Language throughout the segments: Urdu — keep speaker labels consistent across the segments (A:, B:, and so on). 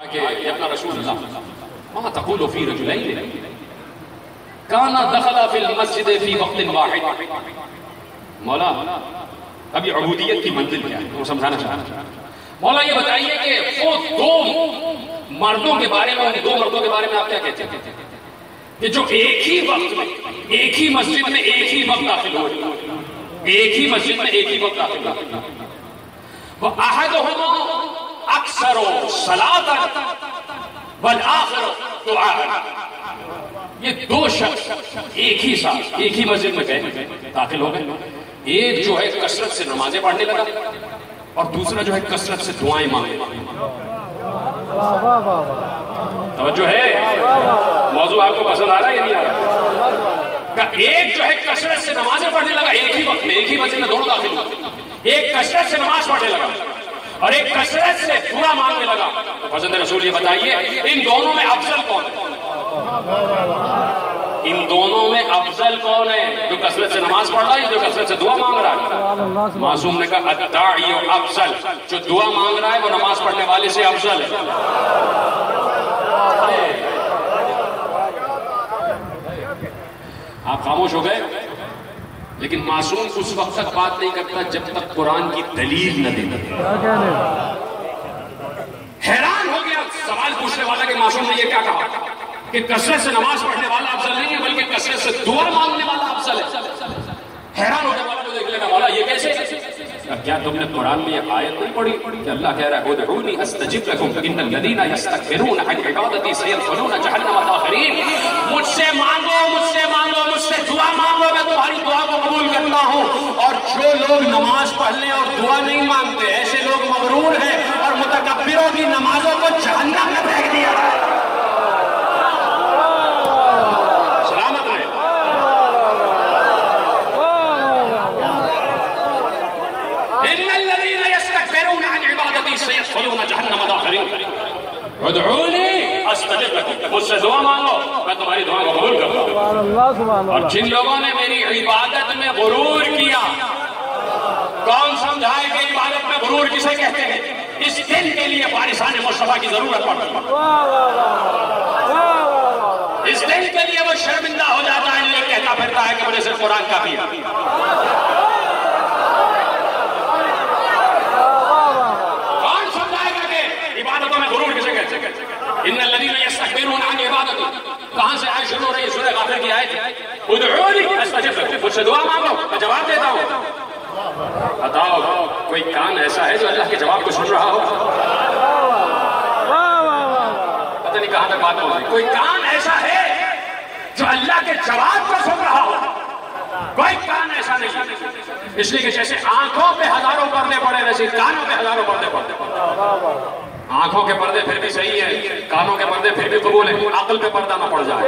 A: ابن رسول اللہ ما تقول فی رجلین کانا دخلا فی المسجد فی وقت واحد. مولا ابھی عبودیت کی منزل کیا ہے وہ سمجھانا چاہتا ہوں. مولا یہ بتائیے کہ وہ دو مردوں کے بارے میں، دو مردوں کے بارے میں آپ کیا کہتے ہیں کہ جو ایک ہی وقت میں ایک ہی مسجد میں ایک ہی وقت داخل ہوئے، ایک ہی مسجد میں ایک ہی وقت داخل ہوئے. وَأَحَدُهُمَا أَكْثَرُ صَلَاةً وَالْآخَرُ دُعَاءً. یہ دو شخص ایک ہی ساتھ ایک ہی مسجد میں گئے، داخل ہو گئے. ایک جو ہے کثرت سے نمازیں پڑھنے لگا اور دوسرا جو ہے کثرت سے دعائیں مانگنے لگا. توجہ ہے، موضوع آپ کو پسند آ رہا ہے یا نہیں آ رہا؟ ایک جو ہے کثرت سے نمازیں پڑھنے لگا ایک ہی وقت میں، ایک ہی مسجد میں دونوں داخل ہوئے. ایک کثرت سے نماز پڑھنے لگا اور ایک کثرت سے دعا مانگنے لگا. فرزند رسول یہ بتائیے ان دونوں میں افضل کون ہے؟ ان دونوں میں افضل کون ہے؟ جو کثرت سے نماز پڑھ رہا ہے جو کثرت سے دعا مانگ رہا ہے؟ معصوم نے کہا الداعی افضل. جو دعا مانگ رہا ہے وہ نماز پڑھنے والے سے افضل ہے. آپ خاموش ہو گئے، لیکن معصوم اس وقت تک بات نہیں کرتا جب تک قرآن کی دلیل نہ دے. حیران ہو گیا سوال پوچھنے والا کہ معصوم نے یہ کیا کہا کہ کثرت سے نماز پڑھنے والا افضل نہیں ہے بلکہ کثرت سے دعا مانگنے والا افضل ہے. حیران ہو گیا والا کو دیکھ لینا والا یہ کیسے؟ کیا تم نے قرآن میں یہ آیت نہیں پڑھی کہ اللہ کہہ رہا ہے ادعونی استجب لکم ان الذین یستکبرون عن عبادتی سیدخلون جہنم داخرین. مجھ سے مانگو مجھ سے مانگو مجھ سے دعا مانگو، میں تمہاری دعا کو قبول کرتا ہوں. اور جو لوگ نماز پڑھنے اور دعا نہیں مانگتے ایسے لوگ مغرور ہیں اور متکبروں کی نمازوں کو جہنم میں پھینک دیا ہے. سلامت رہے. ان الذین یستکبرون عن عبادتی سیدخلون جہنم داخرین. ادعونی استجب لکم، مجھ سے دعا مانگو میں تمہاری دعا کو قبول کرتا ہوں. اور جن لوگوں نے میری عبادت میں غرور کیا، کون سمجھائے کہ عبادت میں غرور کسے کہتے ہیں؟ اس دل کے لیے وارثان مصطفیٰ کی ضرورت پڑتی ہے. اس دل کے لیے وہ شرمندہ ہو جاتا ہے یہ کہتا پھرتا ہے کہ مجھے صرف قرآن کافی ہے. کون سمجھائے گا کہ عبادتوں میں غرور کسے کہتے ہیں؟ ان الذین یستکبرون عن عبادتی کہاں سے آیت شروع ہو رہی ہے؟ سورہ غافر کی آیت ہے ادعونی استجب لکم، مجھ سے دعا مانگو میں جواب دیتا ہوں. بتاؤ کوئی کان ایسا ہے جو اللہ کے جواب کو سن رہا ہو؟ پتہ نہیں کہاں تک بات ہو رہی. کوئی کان ایسا ہے جو اللہ کے جواب کو سن رہا ہو؟ کوئی کان ایسا نہیں. اس لیے کہ جیسے آنکھوں پہ ہزاروں پردے پڑے ویسے کانوں پہ ہزاروں پردے پڑے. آنکھوں کے پردے پھر بھی صحیح ہے، کانوں کے پردے پھر بھی قبول ہیں. عقل پہ پردہ نہ پڑ جائے،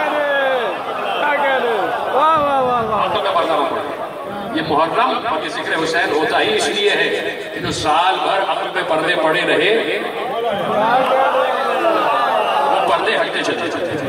A: عقل پہ پردہ نہ پڑ جائے. یہ محرم اور یہ ذکر حسین ہوتا ہی اس لیے ہے کہ جو سال بھر عقل پہ پردے پڑے رہے وہ پردے ہٹتے چلے.